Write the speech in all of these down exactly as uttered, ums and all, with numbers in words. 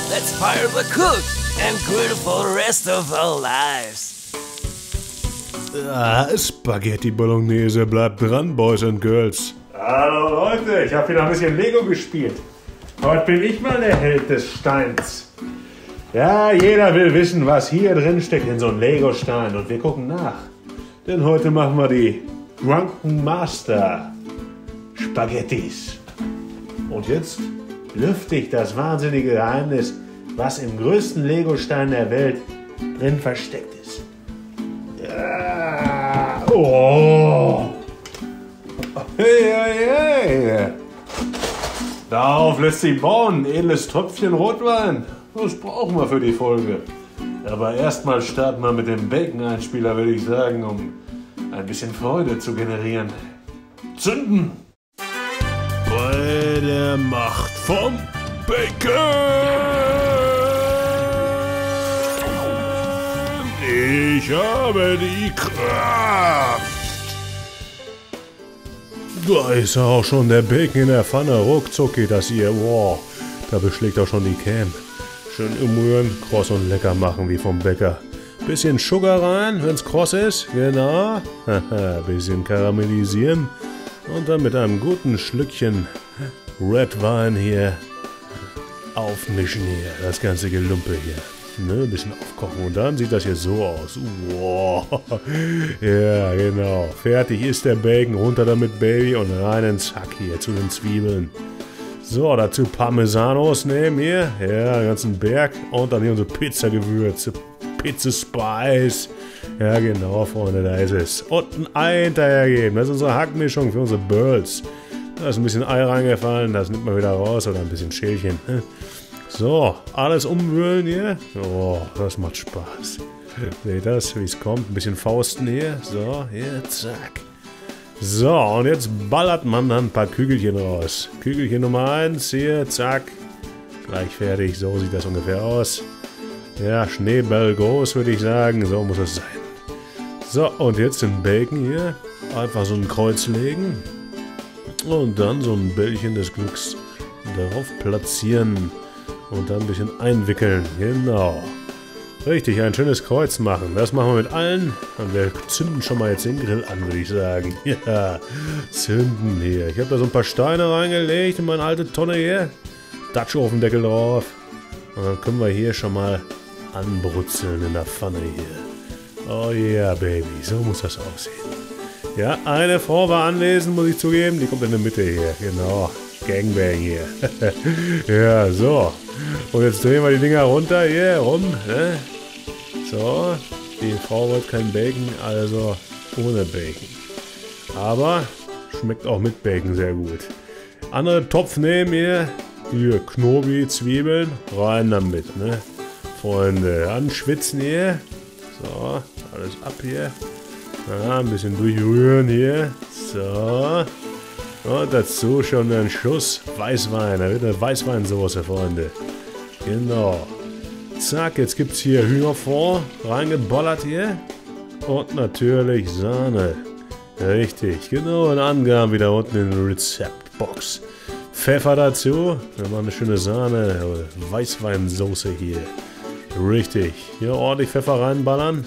let's fire the cook and grill for the rest of our lives. Ah, Spaghetti Bolognese, bleibt dran, Boys and Girls. Hallo Leute, ich habe wieder ein bisschen Lego gespielt. Heute bin ich mal der Held des Steins. Ja, jeder will wissen, was hier drin steckt in so einem Lego-Stein und wir gucken nach. Denn heute machen wir die Drunken Master Spaghettis. Und jetzt lüfte ich das wahnsinnige Geheimnis, was im größten Lego-Stein der Welt drin versteckt ist. Ja. Oh! Hey, hey, hey! Darauf lässt sich bauen, ein edles Tröpfchen Rotwein. Das brauchen wir für die Folge. Aber erstmal starten wir mit dem Bacon-Einspieler, würde ich sagen, um ein bisschen Freude zu generieren. Zünden! Bei der Macht vom Bacon! Ich habe die Kraft! Da ist auch schon der Bacon in der Pfanne. Ruckzuck geht das hier. Wow, da beschlägt auch schon die Cam. Schön umrühren, kross und lecker machen wie vom Bäcker. Bisschen Sugar rein, wenn's kross ist. Genau. Haha, bisschen karamellisieren. Und dann mit einem guten Schlückchen Red Wine hier aufmischen hier. Das ganze Gelumpe hier. Ne, ein bisschen aufkochen und dann sieht das hier so aus. Wow. Ja, genau. Fertig ist der Bacon. Runter damit, Baby. Und rein ins Hack hier zu den Zwiebeln. So, dazu Parmesanos nehmen hier. Ja, den ganzen Berg. Und dann hier unsere Pizzagewürze. Pizza Spice. Ja, genau, Freunde, da ist es. Und ein Ei hinterhergeben. Das ist unsere Hackmischung für unsere Burls. Da ist ein bisschen Ei reingefallen. Das nimmt man wieder raus. Oder ein bisschen Schälchen. So, alles umwühlen hier. Oh, das macht Spaß. Seht das, wie es kommt? Ein bisschen Fausten hier. So, hier, zack. So, und jetzt ballert man dann ein paar Kügelchen raus. Kügelchen Nummer eins, hier, zack. Gleich fertig, so sieht das ungefähr aus. Ja, Schneeball groß, würde ich sagen. So muss es sein. So, und jetzt den Bacon hier. Einfach so ein Kreuz legen. Und dann so ein Bällchen des Glücks darauf platzieren. Und dann ein bisschen einwickeln. Genau. Richtig, ein schönes Kreuz machen. Das machen wir mit allen. Und wir zünden schon mal jetzt den Grill an, würde ich sagen. Ja, zünden hier. Ich habe da so ein paar Steine reingelegt in meine alte Tonne hier. Dutch-Ofendeckel drauf. Und dann können wir hier schon mal anbrutzeln in der Pfanne hier. Oh yeah, Baby. So muss das aussehen. Ja, eine Frau war anwesend, muss ich zugeben. Die kommt in der Mitte hier. Genau. Gangbang hier. Ja, so. Und jetzt drehen wir die Dinger runter hier rum. Ne? So. Die Frau wollte kein Bacon, also ohne Bacon. Aber schmeckt auch mit Bacon sehr gut. Andere Topf nehmen hier. Hier, Knobi, Zwiebeln. Rein damit, ne? Freunde, anschwitzen hier. So, alles ab hier. Ja, ein bisschen durchrühren hier. So. Und dazu schon ein Schuss Weißwein. Da wird eine Weißweinsoße, Freunde. Genau. Zack, jetzt gibt es hier Hühnerfond. Reingebollert hier. Und natürlich Sahne. Richtig, genau. Und Angaben wieder unten in der Rezeptbox. Pfeffer dazu. Dann mal eine schöne Sahne. Weißweinsoße hier. Richtig. Hier ordentlich Pfeffer reinballern.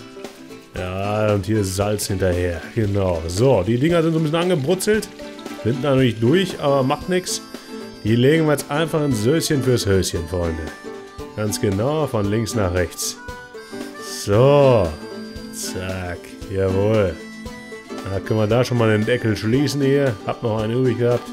Ja, und hier Salz hinterher. Genau. So, die Dinger sind so ein bisschen angebrutzelt. Sind natürlich durch, aber macht nichts. Die legen wir jetzt einfach ins Söschen fürs Höschen, Freunde. Ganz genau, von links nach rechts. So. Zack. Jawohl. Da können wir da schon mal den Deckel schließen hier. Hab noch einen übrig gehabt.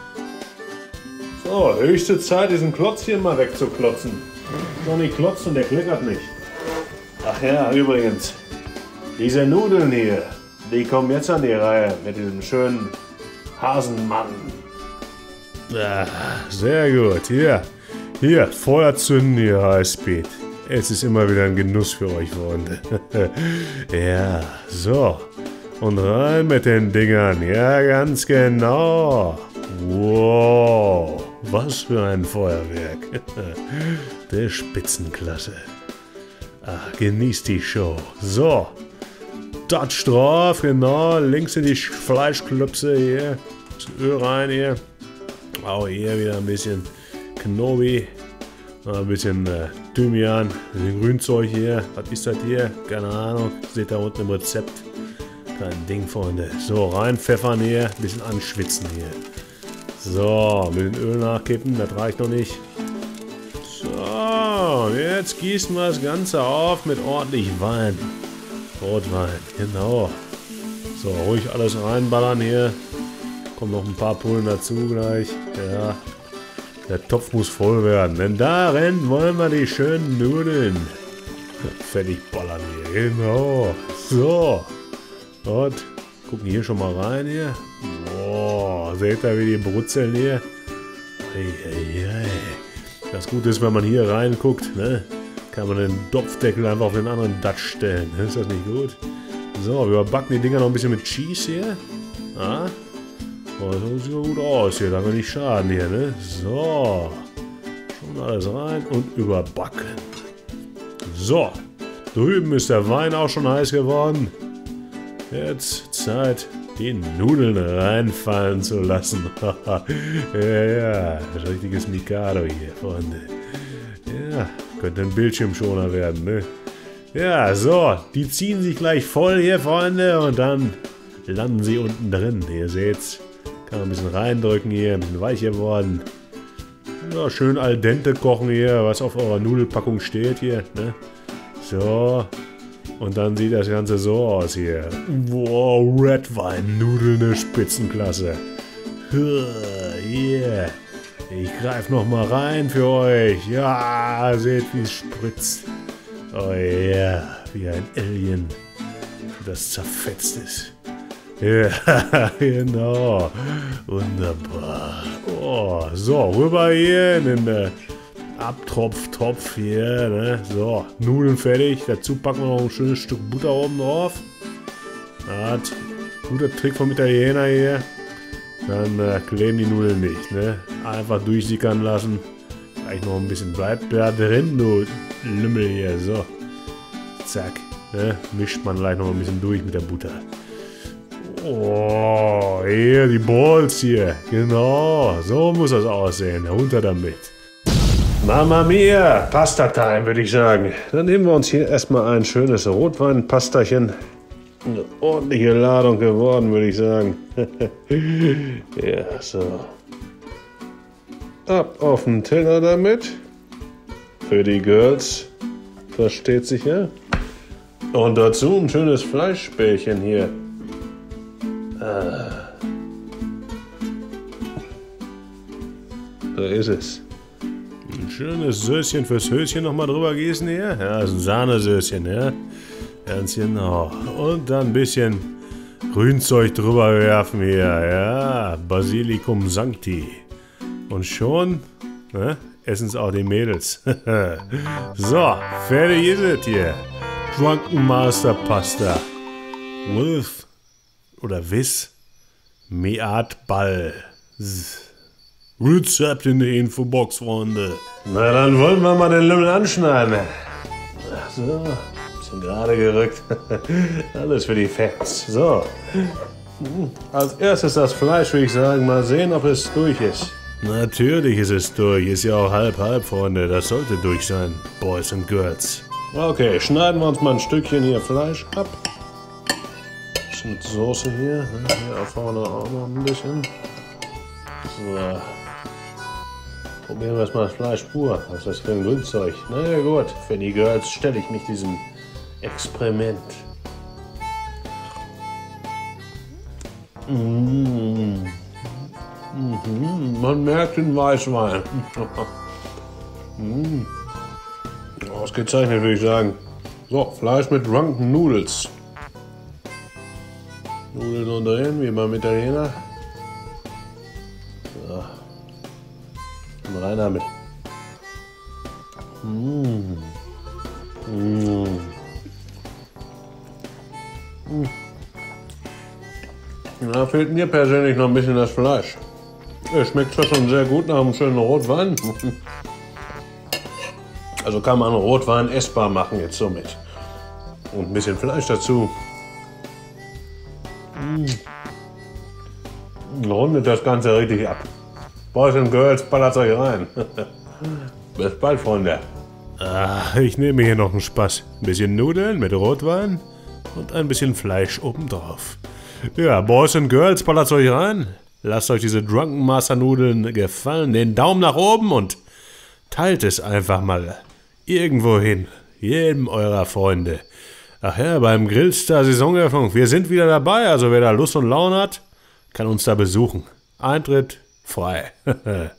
So, höchste Zeit, diesen Klotz hier mal wegzuklotzen. Noch nicht klotzen, der klickert nicht. Ach ja, übrigens. Diese Nudeln hier, die kommen jetzt an die Reihe mit diesem schönen Hasenmann. Ah, sehr gut. Hier, hier, Feuer zünden hier, Highspeed. Es ist immer wieder ein Genuss für euch, Freunde. Ja, so. Und rein mit den Dingern. Ja, ganz genau. Wow, was für ein Feuerwerk. Der Spitzenklasse. Ach, genießt die Show. So. Dutch drauf, genau. Links in die Fleischklöpse hier. Das Öl rein hier. Auch hier wieder ein bisschen Knobi. Ein bisschen äh, Thymian, ein bisschen Grünzeug hier. Was ist das hier? Keine Ahnung. Seht da unten im Rezept. Kein Ding, Freunde. So, reinpfeffern hier. Ein bisschen anschwitzen hier. So, ein bisschen Öl nachkippen. Das reicht noch nicht. So, jetzt gießen wir das Ganze auf mit ordentlich Wein. Rotwein, genau. So, ruhig alles reinballern hier. Kommen noch ein paar Pullen dazu gleich. Ja. Der Topf muss voll werden, denn darin wollen wir die schönen Nudeln fertig ballern hier. Genau. So. Und gucken hier schon mal rein hier. Boah, seht ihr, wie die brutzeln hier? Ei, ei, ei. Das Gute ist, wenn man hier reinguckt, ne, kann man den Topfdeckel einfach auf den anderen Datsch stellen. Ist das nicht gut? So, wir backen die Dinger noch ein bisschen mit Cheese hier. Ah. Oh, das sieht gut aus hier, da kann nicht schaden hier, ne? So. Schon alles rein und überbacken. So. Drüben ist der Wein auch schon heiß geworden. Jetzt Zeit, die Nudeln reinfallen zu lassen. Ja, ja. Das richtiges Mikado hier, Freunde. Ja, könnte ein Bildschirmschoner werden, ne? Ja, so. Die ziehen sich gleich voll hier, Freunde. Und dann landen sie unten drin. Ihr seht's. Kann man ein bisschen reindrücken hier, ein bisschen weich geworden. Ja, schön al dente kochen hier, was auf eurer Nudelpackung steht hier, ne? So. Und dann sieht das Ganze so aus hier. Wow, Red Wine, Nudeln eine Spitzenklasse. Yeah. Ich greife noch mal rein für euch. Ja, seht, wie es spritzt. Oh ja, yeah. Wie ein Alien, das zerfetzt ist. Ja, genau. Wunderbar. Oh, so, rüber hier in den äh, Abtropftopf hier, ne? So, Nudeln fertig. Dazu packen wir noch ein schönes Stück Butter oben drauf. Hat guter Trick vom Italiener hier. Dann äh, kleben die Nudeln nicht, ne? Einfach durchsickern lassen. Vielleicht noch ein bisschen bleibt da drin, du Lümmel hier. So. Zack. Ne? Mischt man gleich noch ein bisschen durch mit der Butter. Oh, hier die Balls hier. Genau, so muss das aussehen. Runter damit. Mamma mia, Pasta-Time, würde ich sagen. Dann nehmen wir uns hier erstmal ein schönes Rotwein-Pastachen. Eine ordentliche Ladung geworden, würde ich sagen. Ja, so. Ab auf den Teller damit. Für die Girls. Versteht sich ja. Und dazu ein schönes Fleischbällchen hier. Ah. Da ist es. Ein schönes Söschen fürs Höschen nochmal drüber gießen hier. Ja, das ist ein Sahnesöschen, ja. Ganz genau. Und dann ein bisschen Grünzeug drüber werfen hier. Ja, Basilikum Sancti. Und schon ne, essen es auch die Mädels. So, fertig ist es hier. Drunken Master Pasta. With oder Wiss Meat Ball. Rezept in der Infobox, Freunde. Na, dann wollen wir mal den Lümmel anschneiden. Ach so, bisschen gerade gerückt. Alles für die Fans. So. Als erstes das Fleisch, würde ich sagen. Mal sehen, ob es durch ist. Natürlich ist es durch. Ist ja auch halb, halb, Freunde. Das sollte durch sein. Boys and Girls. Okay, schneiden wir uns mal ein Stückchen hier Fleisch ab. Mit Soße hier. Hier vorne auch noch ein bisschen. So. Probieren wir erstmal das Fleisch pur. Was ist das für ein Grünzeug? Na ja, gut. Für die Girls stelle ich mich diesem Experiment. Mmh. Mhm. Man merkt den Weißwein. mmh. Ausgezeichnet, würde ich sagen. So, Fleisch mit Drunken Noodles. Nudeln umdrehen, wie beim Italiener. So. Und rein damit. Mmh. Mmh. Mmh. Da fehlt mir persönlich noch ein bisschen das Fleisch. Es schmeckt zwar schon sehr gut nach einem schönen Rotwein. Also kann man Rotwein essbar machen jetzt somit. Und ein bisschen Fleisch dazu. Rundet das Ganze richtig ab. Boys and Girls, ballert euch rein. Bis bald, Freunde. Ah, ich nehme hier noch einen Spaß. Ein bisschen Nudeln mit Rotwein und ein bisschen Fleisch obendrauf. Ja, Boys and Girls, ballert euch rein. Lasst euch diese Drunken Master Nudeln gefallen. Den Daumen nach oben und teilt es einfach mal irgendwo hin. Jedem eurer Freunde. Ach ja, beim Grillstar Saisoneröffnung. Wir sind wieder dabei. Also wer da Lust und Laune hat, kann uns da besuchen. Eintritt frei.